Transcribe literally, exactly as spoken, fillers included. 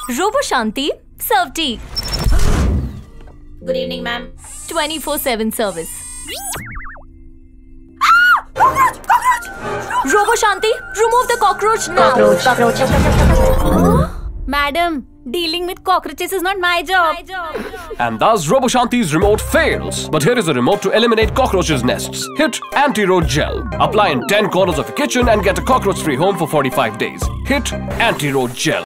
Robo Shanti, serve tea. Good evening, ma'am. twenty-four seven service. Cockroach! Cockroach! Robo Shanti, remove the cockroach now. Cockroach, cockroach. Madam, dealing with cockroaches is not my job. My job. And thus Robo Shanti's remote fails. But here is a remote to eliminate cockroaches' nests. Hit Anti-Roach Gel. Apply in ten corners of your kitchen and get a cockroach-free home for forty-five days. Hit Anti-Roach Gel.